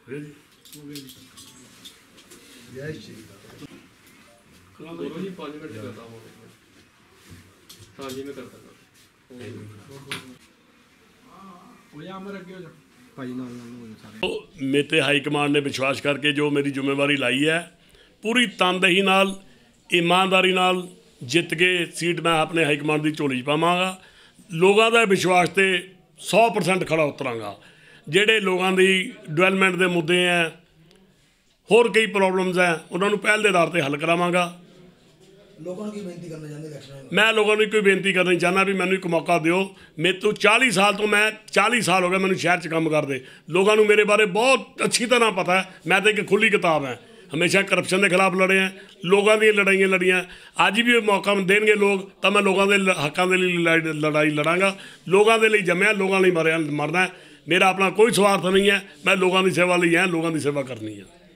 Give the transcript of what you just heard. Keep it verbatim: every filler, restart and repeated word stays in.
जय श्री जी पाँच मिनट करता हूँ। हाँ जी मैं करता हूँ। मेरे हाई कमांड ने विश्वास करके जो मेरी जिम्मेवारी लाई है पूरी तनदेही नाल ईमानदारी नाल जित के सीट मैं अपने हाई कमांड की झोली पावांगा। लोगों का विश्वास तो सौ परसेंट खड़ा उतरांगा। ਜਿਹੜੇ ਲੋਕਾਂ ਦੀ ਡਿਵੈਲਪਮੈਂਟ ਦੇ ਮੁੱਦੇ ਹੈ, ਹੋਰ ਕਈ ਪ੍ਰੋਬਲਮਸ ਹੈ, ਉਹਨਾਂ ਨੂੰ ਪਹਿਲ ਦੇ ਆਧਾਰ 'ਤੇ ਹੱਲ ਕਰਾਵਾਂਗਾ। ਲੋਕਾਂ ਨੂੰ ਕੀ ਬੇਨਤੀ ਕਰਨਾ ਚਾਹੁੰਦੇ ਇਲੈਕਸ਼ਨ? ਮੈਂ ਲੋਕਾਂ ਨੂੰ ਕੋਈ ਬੇਨਤੀ ਕਰਨੀ ਚਾਹੁੰਦਾ ਵੀ ਮੈਨੂੰ ਇੱਕ ਮੌਕਾ ਦਿਓ। ਮੇਰੇ ਤੋਂ ਚਾਲੀ ਸਾਲ ਤੋਂ ਮੈਂ ਚਾਲੀ ਸਾਲ ਹੋ ਗਏ ਮੈਨੂੰ ਸ਼ਹਿਰ 'ਚ ਕੰਮ ਕਰਦੇ। ਲੋਕਾਂ ਨੂੰ ਮੇਰੇ ਬਾਰੇ ਬਹੁਤ ਅੱਛੀ ਤਰ੍ਹਾਂ ਪਤਾ ਹੈ। ਮੈਂ ਤਾਂ ਇੱਕ ਖੁੱਲ੍ਹੀ ਕਿਤਾਬ ਹੈ। ਹਮੇਸ਼ਾ ਕਰਪਸ਼ਨ ਦੇ ਖਿਲਾਫ ਲੜੇ ਹੈ, ਲੋਕਾਂ ਦੀਆਂ ਲੜਾਈਆਂ ਲੜੀਆਂ। ਅੱਜ ਵੀ ਮੌਕਾ ਦੇਣਗੇ ਲੋਕ ਤਾਂ ਮੈਂ ਲੋਕਾਂ ਦੇ ਹੱਕਾਂ ਦੇ ਲਈ ਲੜਾਈ ਲੜਾਂਗਾ। ਲੋਕਾਂ ਦੇ ਲਈ ਜੰਮਿਆ, ਲੋਕਾਂ ਲਈ ਮਰਿਆ ਮਰਨਾ। मेरा अपना कोई स्वार्थ नहीं है। मैं लोगों की सेवा ਲਈ है, लोगों की सेवा करनी है।